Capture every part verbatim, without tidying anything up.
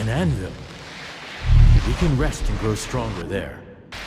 An anvil. We can rest and grow stronger there.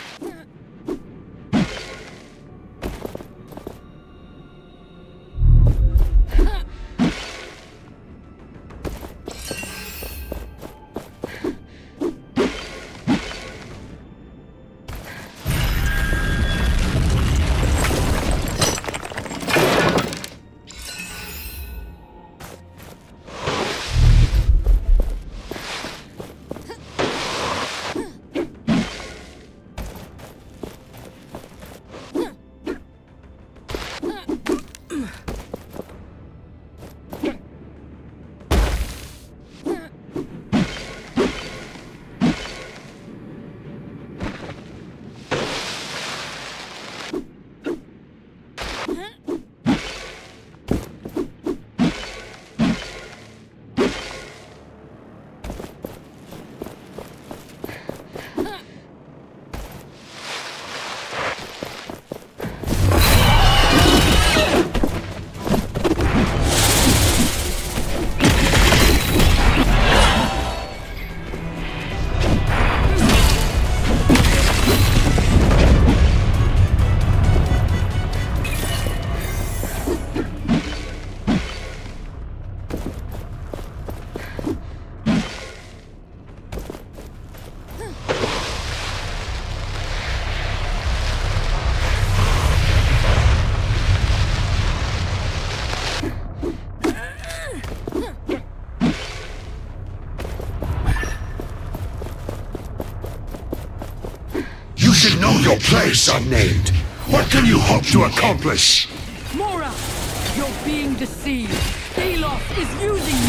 Your place, unnamed. What can you hope to accomplish? Mora! You're being deceived. Delos is using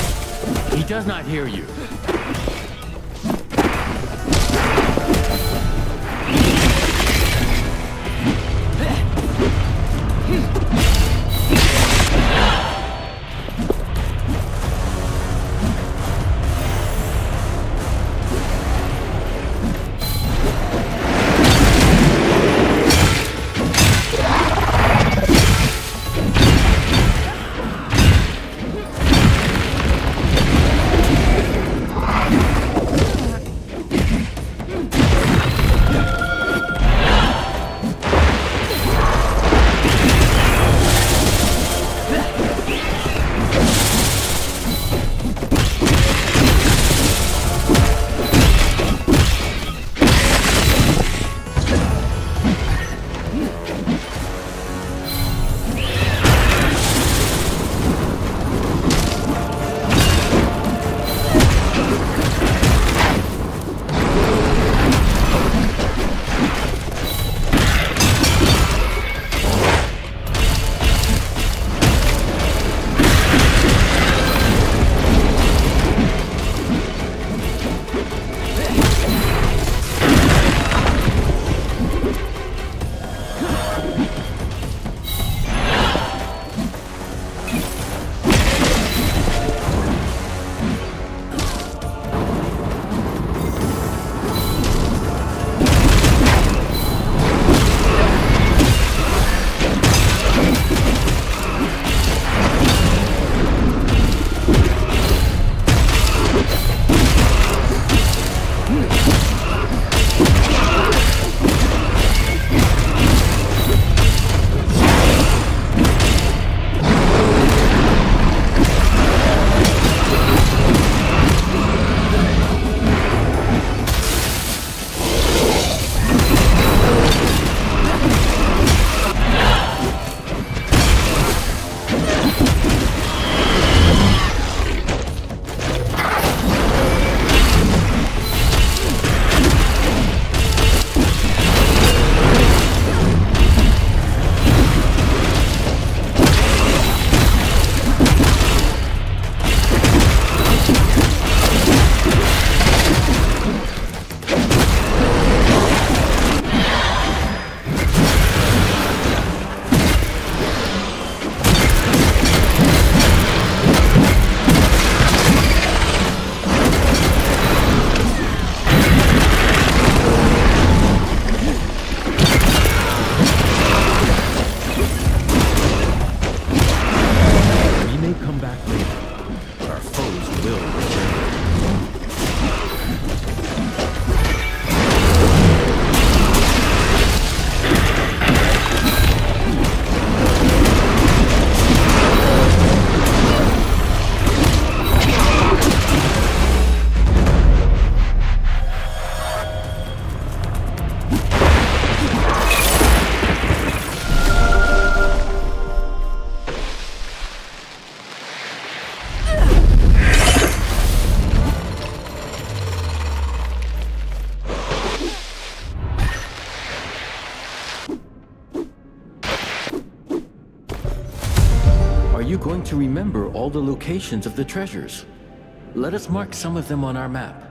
you! He does not hear you. Come back later. Our foes will return. to remember all the locations of the treasures. Let us mark some of them on our map.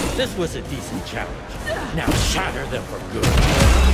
This was a decent challenge. Now shatter them for good.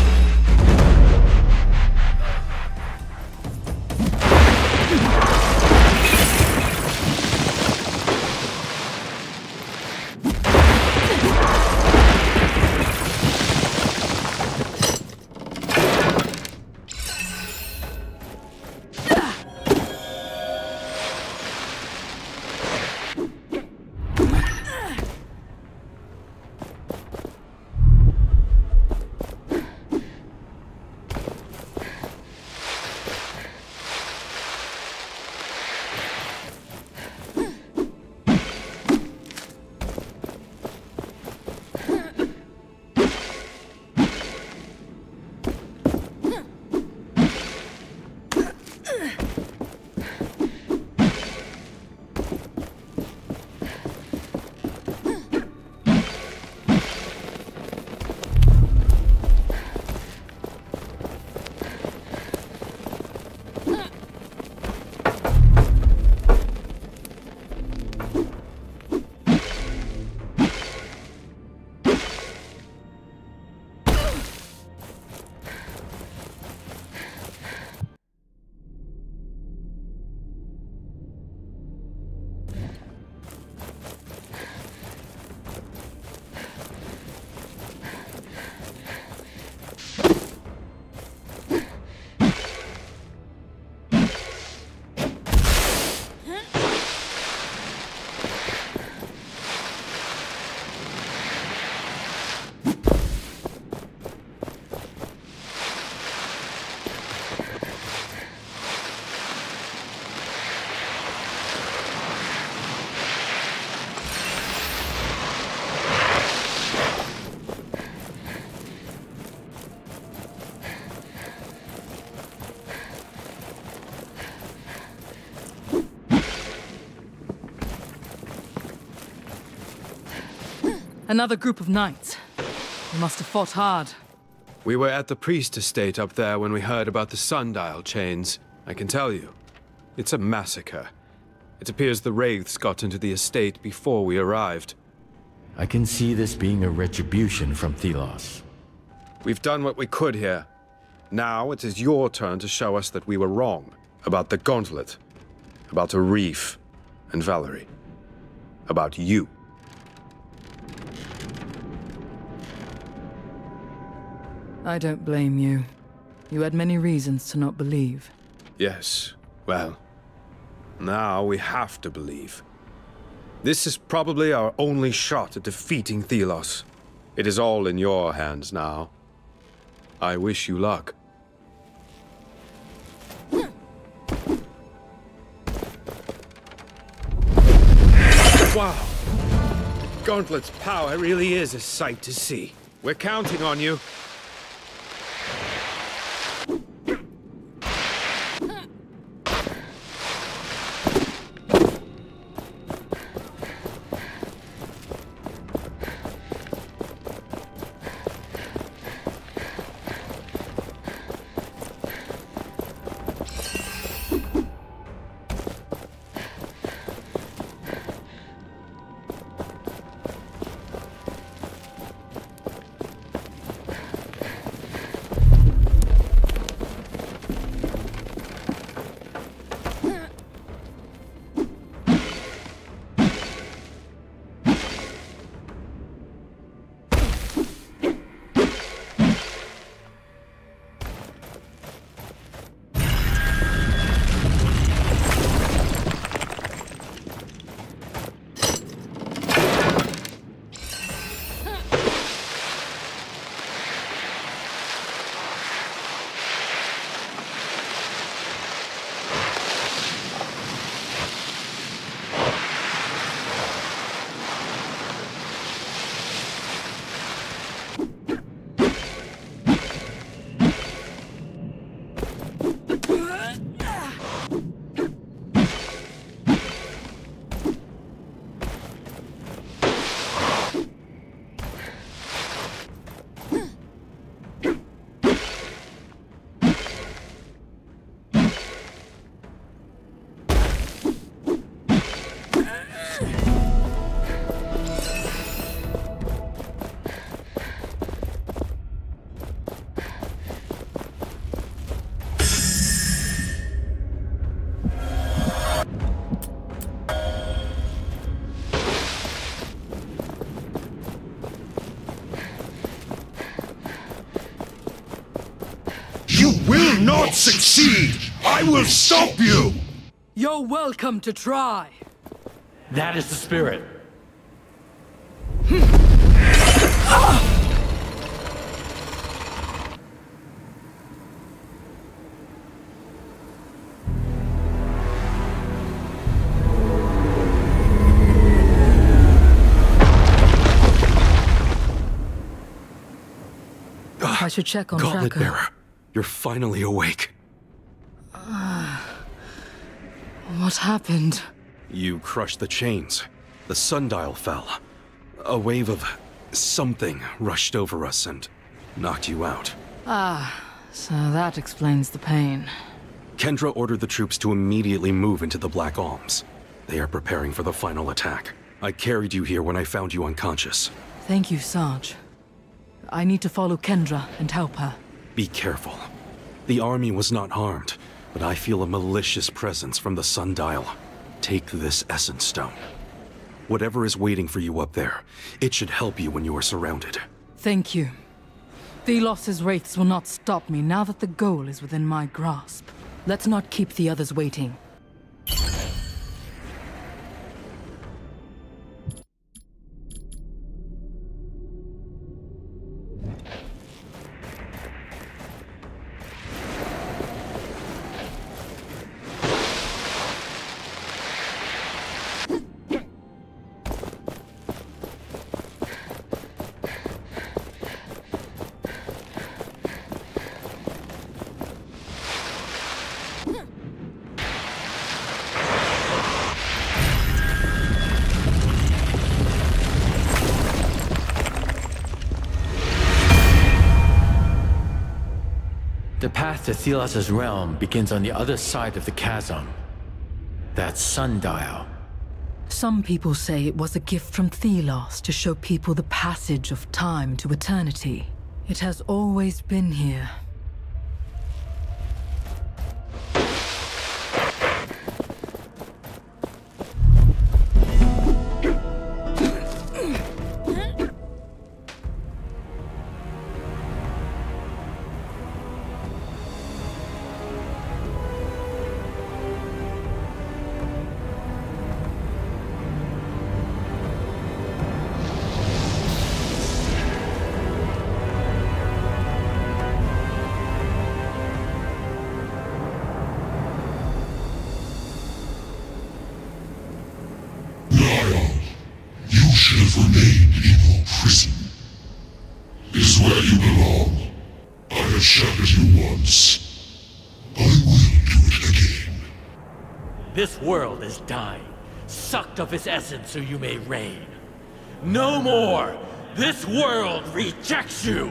Another group of knights. You must have fought hard. We were at the priest estate up there when we heard about the sundial chains. I can tell you, it's a massacre. It appears the wraiths got into the estate before we arrived. I can see this being a retribution from Thelos. We've done what we could here. Now it is your turn to show us that we were wrong. About the gauntlet. About a reef. And Valerie. About you. I don't blame you. You had many reasons to not believe. Yes, well, now we have to believe. This is probably our only shot at defeating Thelos. It is all in your hands now. I wish you luck. Wow! Gauntlet's power really is a sight to see. We're counting on you. will not succeed! I will stop you! You're welcome to try. That is the spirit. I should check on Gauntlet Tracker. Bearer, you're finally awake. What happened? You crushed the chains. The sundial fell. A wave of something rushed over us and knocked you out. Ah, so that explains the pain. Kendra ordered the troops to immediately move into the Black Alms. They are preparing for the final attack. I carried you here when I found you unconscious. Thank you, Sarge. I need to follow Kendra and help her. Be careful. The army was not harmed, but I feel a malicious presence from the sundial. Take this Essence Stone. Whatever is waiting for you up there, it should help you when you are surrounded. Thank you. Thelos's wraiths will not stop me now that the goal is within my grasp. Let's not keep the others waiting. The path to Thelos's realm begins on the other side of the chasm. That sundial. Some people say it was a gift from Thelos to show people the passage of time to eternity. It has always been here. should have remained in your prison. This is where you belong. I have shattered you once. I will do it again. This world is dying, sucked of its essence so you may reign. No more! This world rejects you!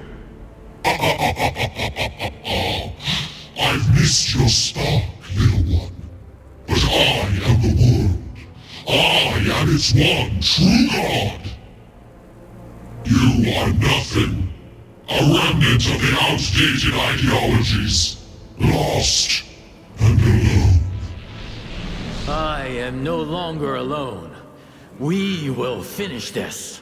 I've missed your spark, little one. But I am the world. I am its one true God. You are nothing. A remnant of the outdated ideologies. Lost and alone. I am no longer alone. We will finish this.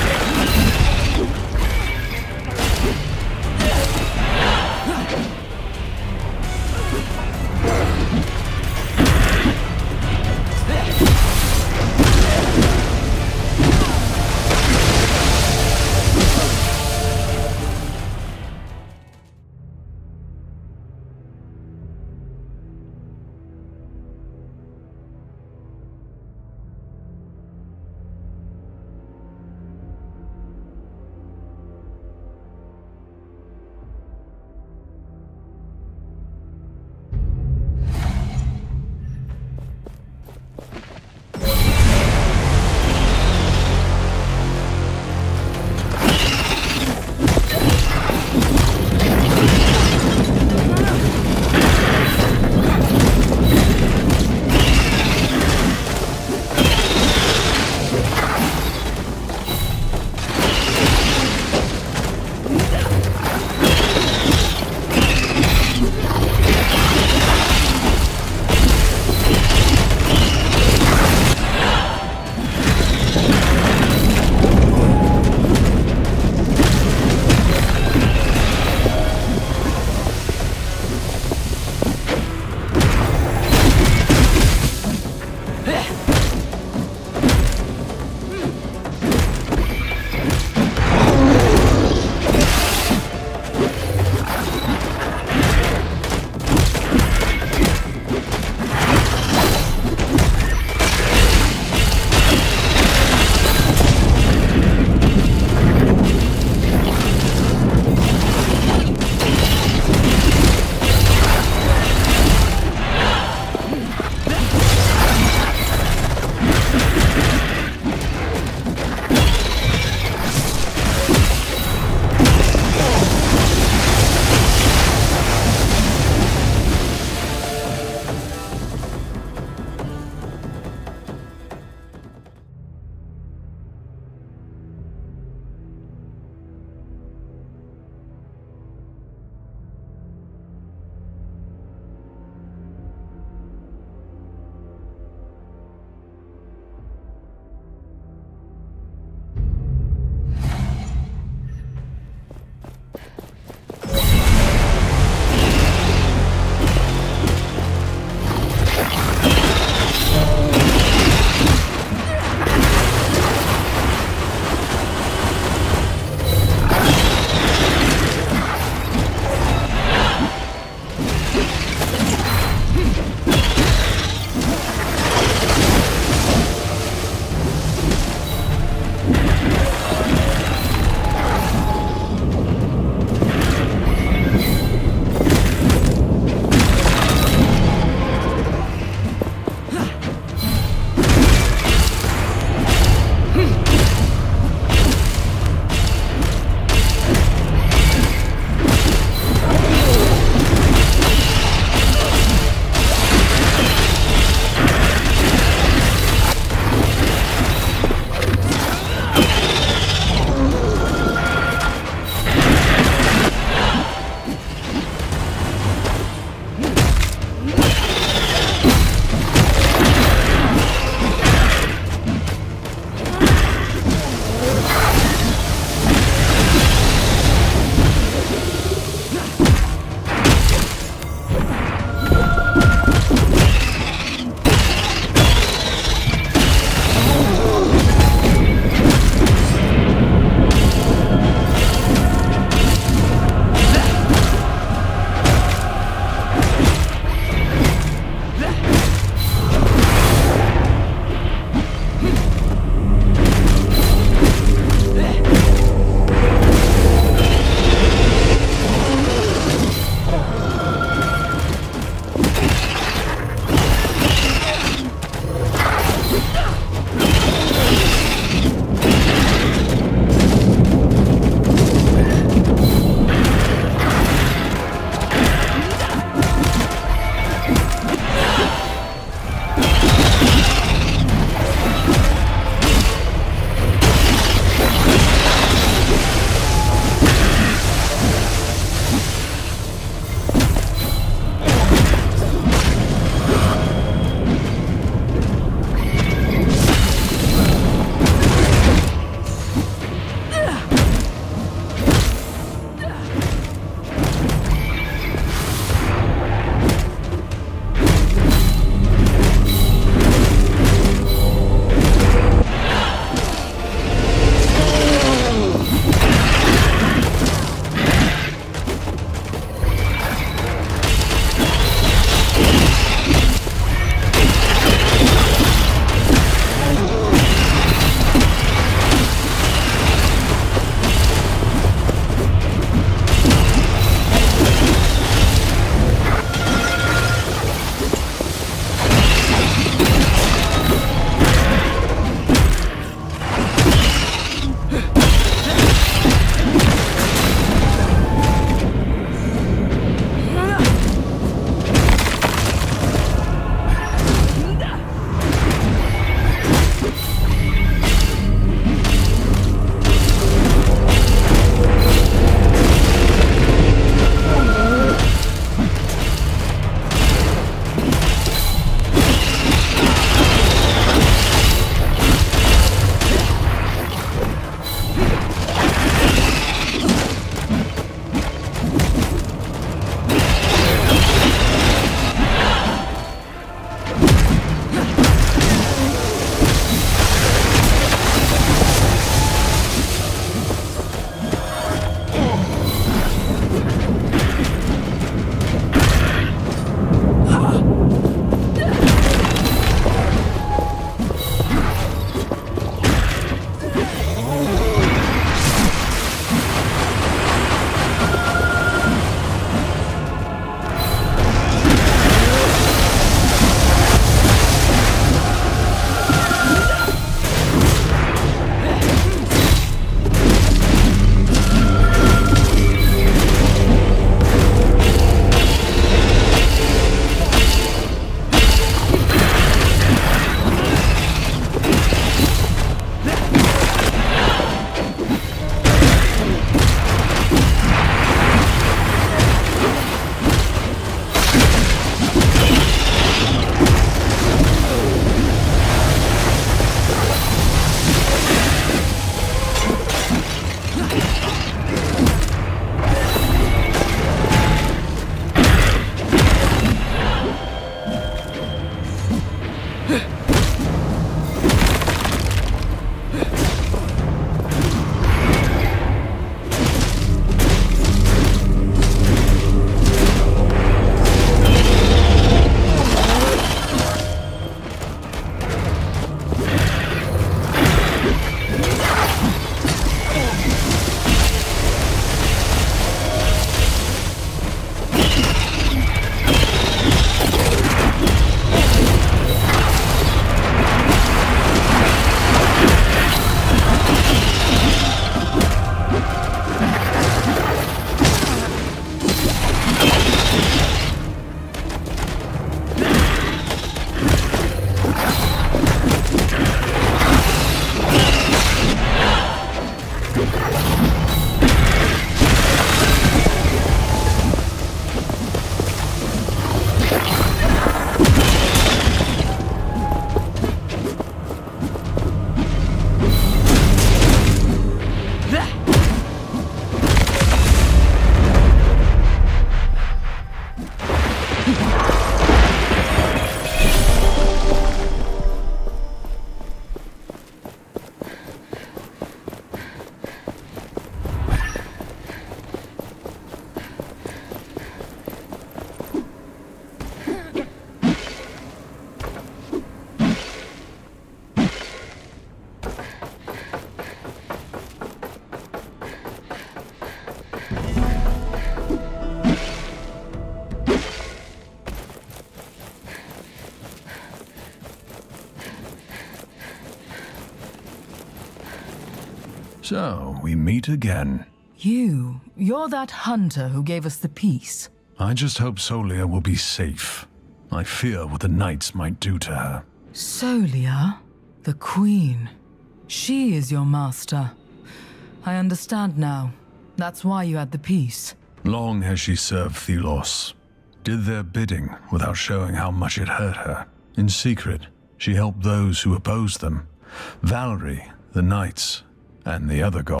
So, we meet again. You, you're that hunter who gave us the peace. I just hope Solia will be safe. I fear what the Knights might do to her. Solia? The Queen. She is your master. I understand now. That's why you had the peace. Long has she served Thelos. Did their bidding without showing how much it hurt her. In secret, she helped those who opposed them. Valerie, the Knights, and the other gods.